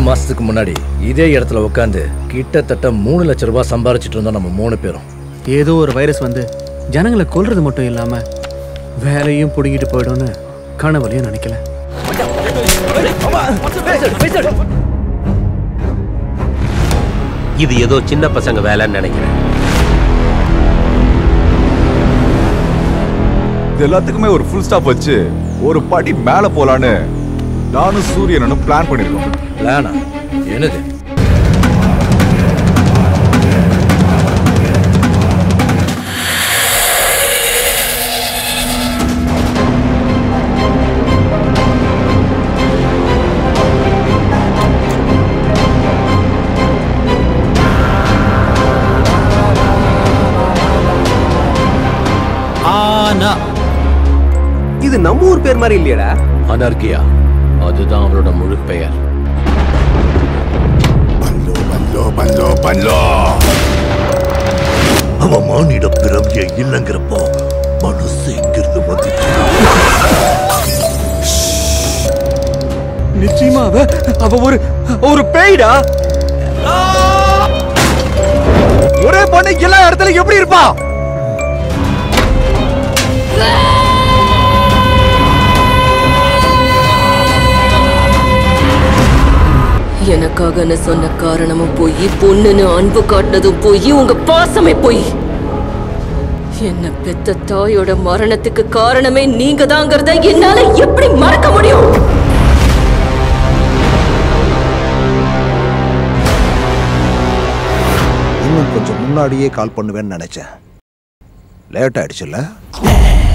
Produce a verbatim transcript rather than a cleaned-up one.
மாசத்துக்கு முன்னாடி இதே இடத்துல உட்காந்து கிட்டத்தட்ட மூணு லட்சம் ரூபாய் சம்பாரிச்சிட்டு இருந்தோம் நம்ம மூணு பேரும். ஏதோ ஒரு வைரஸ் வந்து ஜனங்களை கொல்றது மட்டும் இல்லாம வேலையும் புடுங்கிட்டு போயிடும்னு கனவுலையும் நினைக்கல. இது ஏதோ சின்ன பசங்க வேலைன்னு நினைக்கிறேன். இது எல்லாத்துக்குமே ஒரு ஃபுல் ஸ்டாப் வச்சு ஒரு படி மேல போலான்னு நானும் சூரியனும் பிளான் பண்ணிருக்கோம். பிளானா? என்னது? ஆனா இது நம்ம ஊர் பேர் மாதிரி இல்லையடா. அனர்கியா, அதுதான் அவளோட முழு பெயர். பல்லோ பல்லோ பல்லோ பல்லோ அவ மானிட பிறவிய இல்லைங்கிறப்போ மனசு இங்கிருந்து வந்து நிச்சயமா அவ அவ ஒரு ஒரு பேய்டா. ஒரே பொண்ணு எல்லா இடத்துலயும் எப்படி இருப்பா? எனக்காக சொன்ன காரணமும் போய், பொண்ணுன்னு அன்பு காட்டினதும் போய், உங்க பாசமே போய். என்ன பெத்த தாயோட மரணத்துக்கு காரணமே நீங்க தாங்கிறத என்னால எப்படி மறக்க முடியும்? இன்னும் கொஞ்சம் முன்னாடியே கால் பண்ணுவேன்னு நினைச்சேன். லேட் ஆயிடுச்சுல்ல?